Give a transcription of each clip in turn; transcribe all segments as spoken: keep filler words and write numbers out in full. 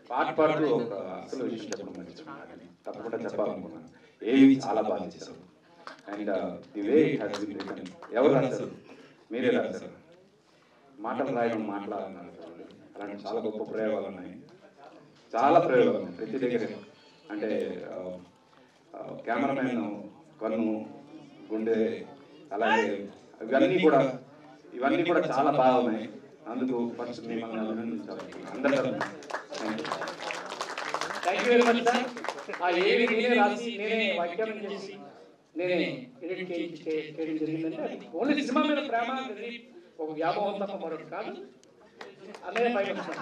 పాట పాడుతూ ఒక అసలు విషయం చెప్పడం మర్చిపోయాను, తప్పకుండా చెప్పాలనుకున్నాను. ఏవి చాలా బాగా చేశారు. And the way it has been written, ఎవరు రాశారు? మీరే రాశారు. మాటలు రాయడం, మాట్లాడాలన్నారు. అలాంటి చాలా గొప్ప ప్రయోగాలు ఉన్నాయి, చాలా ప్రయోగాలు ఉన్నాయి ప్రతి దగ్గర. అంటే కెమెరామెన్ కన్ను, గుండె, అలాగే ఇవన్నీ కూడా ఇవన్నీ కూడా చాలా బాగున్నాయి. అందుకు ఫస్ట్ మిమ్మల్ని అభినందించాలి అందరి తరఫున. Thank you very much sir. ఆ ఏవి నేనే రాసి, నేనే వ్యాఖ్యానం చేసి, నేనే ఎడిట్ చేయించి చేయడం జరిగిందంటే అది ఓన్లీ సినిమా మీద ప్రేమ అనేది ఒక వ్యామోహం తప్ప మరొకటి కాదు. అన్నయ్య పైకి వస్తాను.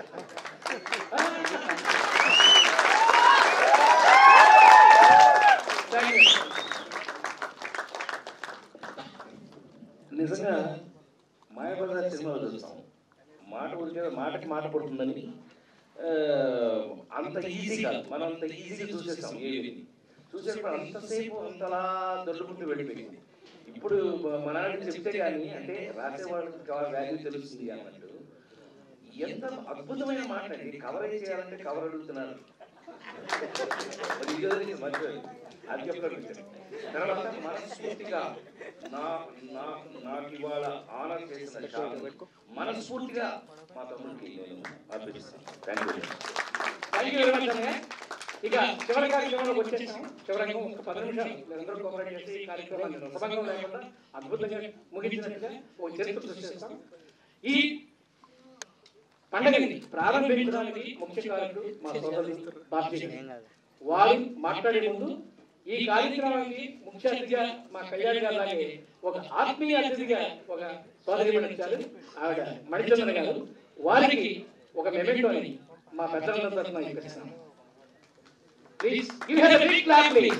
నిజంగా మాయాబజార్ సినిమాలో చూస్తాం, మాట ఉడికే మాటకి మాట పడుతుందని అంత ఈజీ కాదు. మనం అంత ఈజీగా చూసేస్తాం. ఏవి చూసేటప్పుడు అంతసేపు అంతలా దొరుకుంటూ వెళ్ళిపోయింది. ఇప్పుడు మన చెప్తే కానీ అంటే రాసేవాళ్ళకి వాల్యూ తెలుస్తుంది అన్నట్టు ఎంత అద్భుతమైన మాట అండి. కవరేజ్ చేయాలంటే కవర్ అడుగుతున్నారు. అది చెప్పడం తర్వాత మనస్ఫూర్తిగా నా నాకు ఇవాళ ఆనర్ చేసిన మనస్ఫూర్తిగా మా తమ్ముడికి నేను అర్పిస్తాను. Thank you thank you very much అన్నయ్య. ఇక చివరి కార్యక్రమంలోకి వచ్చేసాం. చివరికి ఒక పది నిమిషాలు మీరందరూ కోఆపరేట్ చేసి ఈ కార్యక్రమాన్ని రసభంగం లేకుండా అద్భుతంగా ముగించినట్టుగా ఓ చరిత్ర సృష్టిస్తాం. ఈ పండుగని ప్రారంభించడానికి ముఖ్య కారకుడు మా సోదరుడు బాబ్జీ. వారు మాట్లాడే ముందు ఈ కార్యక్రమానికి ముఖ్య అతిథిగా మా కళ్యాణ్ గారు లాగే ఒక ఆత్మీయ అతిథిగా ఒక సోదరి వచ్చారు, ఆవిడ మణిచంద్ర గారు. వారికి ఒక మెమెంటోని మా పెద్దలందరి తరఫున ఇప్పిస్తున్నాం. Please give her a big clap please.